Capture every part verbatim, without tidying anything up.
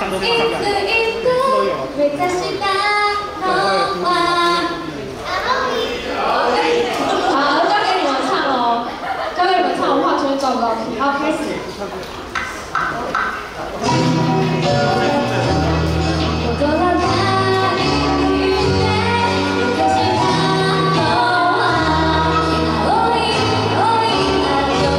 一字一字会在心上融化。好，交给你们唱喽，交给你们唱，我完全找不到题。好，开始。我走到哪里，遇见一个心上融化。哦哩哦哩啊，就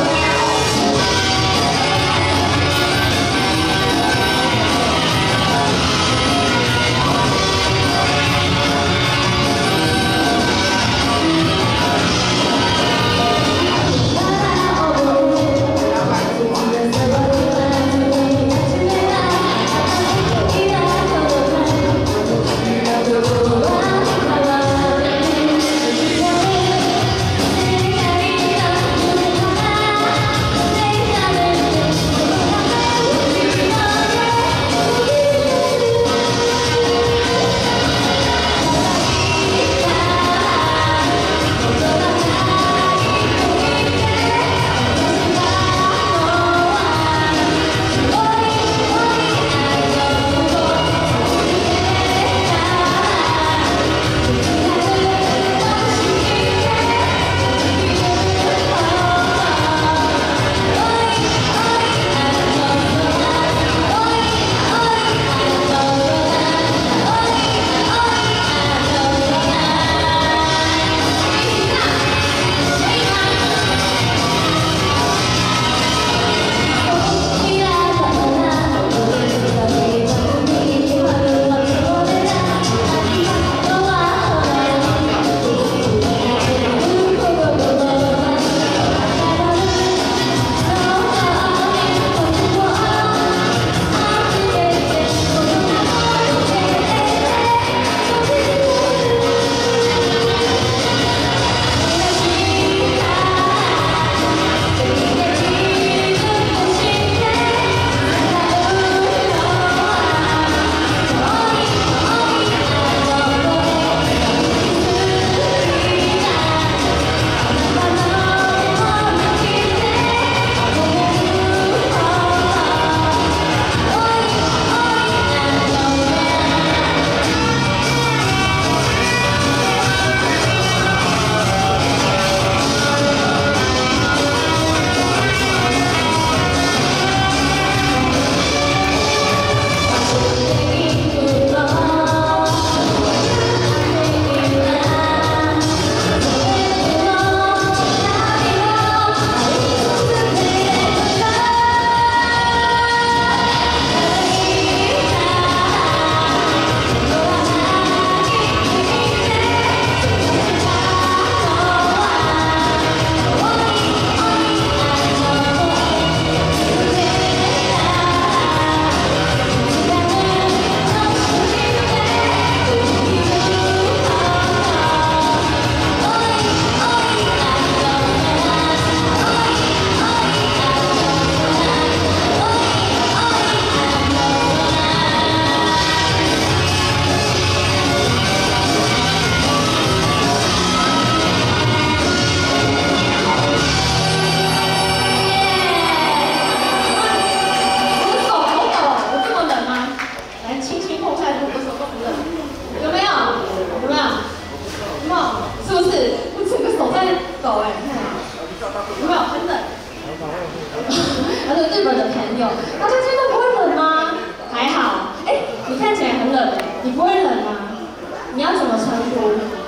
日本的朋友，大家今天都不会冷吗？还好，哎，你看起来很冷，你不会冷吗？你要怎么称呼？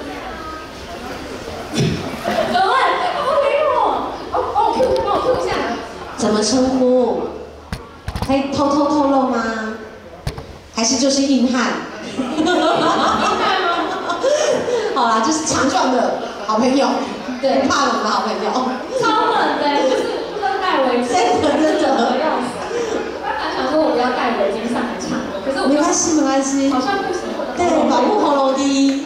怎么办？不理我，帮帮我 Q， 帮我 Q 一下。 怎么称呼？可以偷偷透露吗？还是就是硬汉？ 硬汉吗？ 好啦，就是强壮的好朋友， 对， 不怕冷的好朋友。 超冷的，就是不知道戴围巾， 真的真的冷的要死。我本来想说我不要戴围巾上来唱，可是我没关系没关系， 好像不行， 对，保护喉咙第一。